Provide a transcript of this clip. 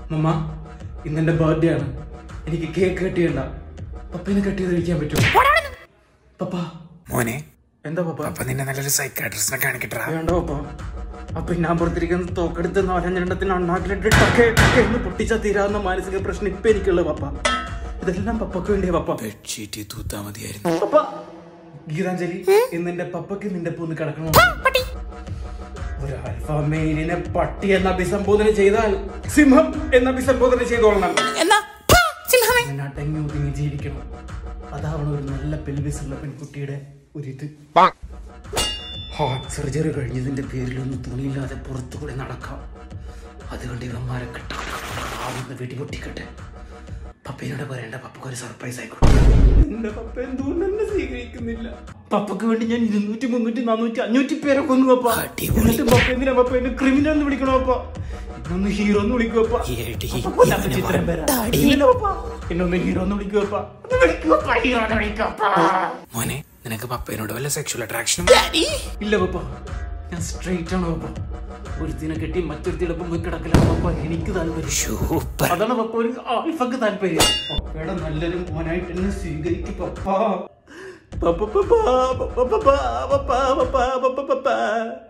മമ്മ ഇന്നെന്റെ ബർത്ത്ഡേ ആണ്. എനിക്ക് കേക്ക് കട്ട് ചെയ്യണ്ട. പപ്പനെ കട്ട് ചെയ്ത് കഴിക്കാൻ പറ്റുമോ? പപ്പ മോനെ എന്താ പപ്പ? അപ്പൊ നിന്നെ നല്ലൊരു സൈക്കാട്രിസ്റ്റിനെ കാണിക്കട്ടാ. വേണ്ട പപ്പ. അപ്പൊ ഞാൻ പുറത്തിരിക്കുന്ന തോക്കെടുത്ത് നാലഞ്ചെണ്ണത്തിന് അണ്ണാക്കിലിട്ട് പൊട്ടിച്ചാ തീരാവുന്ന മാനസിക പ്രശ്നം ഇപ്പൊ എനിക്കുള്ള പപ്പ. ഇതെല്ലാം പപ്പക്ക് വേണ്ടിയാ പപ്പ. ബെഡ്ഷീറ്റ് തൂത്താ മതിയായിരുന്നു. പപ്പ ഗീതാഞ്ജലി, ഇന്ന് എന്റെ പപ്പക്ക് നിന്റെ പൂന്ന് കിടക്കണം. ഒരു ആൽഫ മെയിലിനെ പട്ടി എന്ന് അഭിസംബോധന ചെയ്താൽ സിംഹം എന്ന് അഭിസംബോധന ചെയ്തോളണം. അടങ്ങി ഒതുങ്ങി ജീവിക്കണം. അതാണ് ഒരു നല്ല പെൽവിസ് ഉള്ള പെൺകുട്ടിയുടെ ഒരിത്. ഹാർട്ട് സർജറി കഴിഞ്ഞതിന്റെ പേരിലൊന്നും തുണിയില്ലാതെ പുറത്തുകൂടെ നടക്കാം. അതുകൊണ്ട് ഇവന്മാരെ കിട്ടാവുന്ന വെടിപൊട്ടിക്കട്ടെ. പപ്പയോടെ പറയേണ്ട, പപ്പക്ക് ഒരു സർപ്രൈസ് ആയിക്കോട്ടെ. എന്റെ പപ്പ എന്തുകൊണ്ട് എന്നെ സ്വീകരിക്കുന്നില്ല? പപ്പക്ക് വേണ്ടി ഞാൻ 200, 300, 400, 500 പേരെ കൊന്നു പപ്പ. എന്നിട്ട് പപ്പ എന്തിനാ പപ്പ എന്നെ ക്രിമിനൽ എന്ന് വിളിക്കണോ പപ്പ? എന്നൊന്ന് ഹീറോ എന്ന് വിളിക്കൂ പപ്പ. എന്നൊന്ന് ഹീറോ എന്ന് വിളിക്കൂ പപ്പ. മോനെ നിനക്ക് പപ്പയോട് വല്ല സെക്ഷൽ അട്രാക്ഷനും ഇല്ല പപ്പ. ഞാൻ സ്ട്രെയിറ്റ് ആണ് പപ്പ. ഒരുത്തിനെ കെട്ടി മറ്റൊരുത്തിടൊപ്പം പോയി കിടക്കലാണ് പപ്പ എനിക്ക് താല്പര്യം. അതാണ് പപ്പ ഒരു ആൽഫക്ക് താല്പര്യം. പപ്പയുടെ നല്ലൊരു മോനായിട്ട് എന്നെ സ്വീകരിക്കും പപ്പ. പപ്പ പപ്പ പപ്പ പപ്പ പപ്പ പപ്പ പപ്പ.